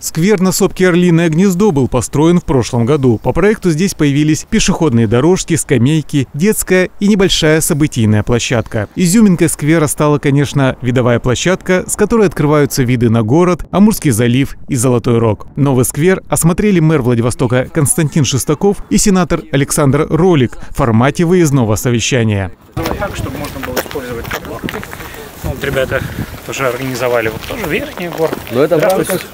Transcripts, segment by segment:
Сквер на сопке Орлиное гнездо был построен в прошлом году. По проекту здесь появились пешеходные дорожки, скамейки, детская и небольшая событийная площадка. Изюминкой сквера стала, конечно, видовая площадка, с которой открываются виды на город, Амурский залив и Золотой Рог. Новый сквер осмотрели мэр Владивостока Константин Шестаков и сенатор Александр Ролик в формате выездного совещания. Так, чтобы можно было использовать подборки. Вот ребята тоже организовали вот тоже верхний гор. Но это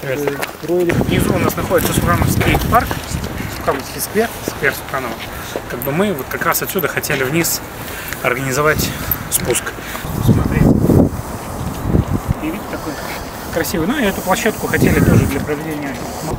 внизу у нас находится Сухановский парк, Сухановский сквер Суханова. Как бы мы вот как раз отсюда хотели вниз организовать спуск. Смотрите. И вид такой красивый. Ну и эту площадку хотели тоже для проведения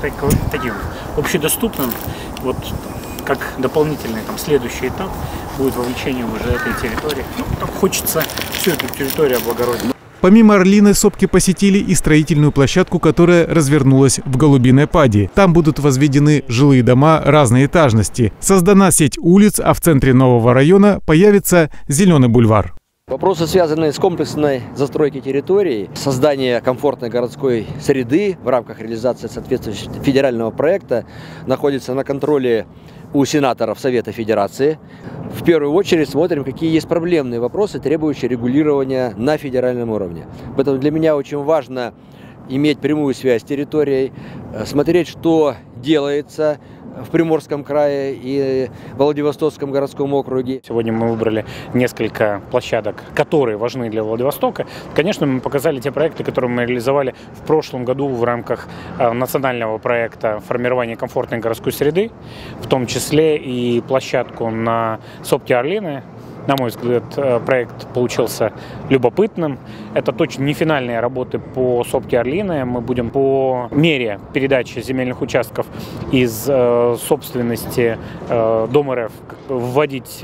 таким общедоступным. Вот как дополнительный следующий этап будет вовлечение уже этой территории. Ну, там хочется всю эту территорию облагородить. Помимо Орлиной сопки посетили и строительную площадку, которая развернулась в Голубиной Пади. Там будут возведены жилые дома разной этажности. Создана сеть улиц, а в центре нового района появится зеленый бульвар. Вопросы, связанные с комплексной застройкой территории, создание комфортной городской среды в рамках реализации соответствующего федерального проекта, находятся на контроле у сенаторов Совета Федерации. В первую очередь смотрим, какие есть проблемные вопросы, требующие регулирования на федеральном уровне. Поэтому для меня очень важно иметь прямую связь с территорией, смотреть, что делается в Приморском крае и Владивостокском городском округе. Сегодня мы выбрали несколько площадок, которые важны для Владивостока. Конечно, мы показали те проекты, которые мы реализовали в прошлом году в рамках национального проекта формирования комфортной городской среды, в том числе и площадку на сопке Орлиное. На мой взгляд, проект получился любопытным. Это точно не финальные работы по сопке Орлиное. Мы будем по мере передачи земельных участков из собственности Дом РФ вводить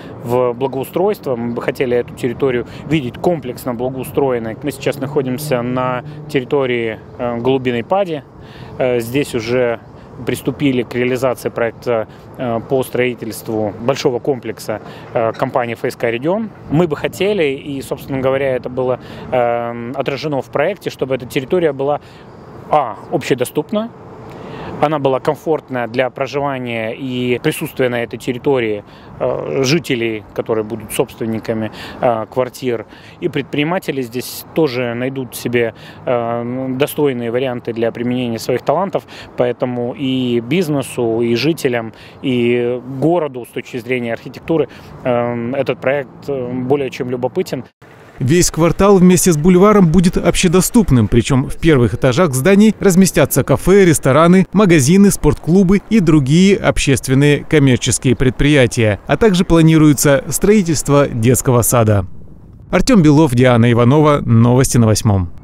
в благоустройство. Мы бы хотели эту территорию видеть комплексно благоустроенной. Мы сейчас находимся на территории Голубиной Пади. Здесь уже приступили к реализации проекта по строительству большого комплекса компании ФСК «Регион». Мы бы хотели, и, собственно говоря, это было отражено в проекте, чтобы эта территория была общедоступна, она была комфортна для проживания и присутствия на этой территории жителей, которые будут собственниками квартир. И предприниматели здесь тоже найдут себе достойные варианты для применения своих талантов. Поэтому и бизнесу, и жителям, и городу с точки зрения архитектуры этот проект более чем любопытен. Весь квартал вместе с бульваром будет общедоступным, причем в первых этажах зданий разместятся кафе, рестораны, магазины, спортклубы и другие общественные коммерческие предприятия, а также планируется строительство детского сада. Артем Белов, Диана Иванова. Новости на 8.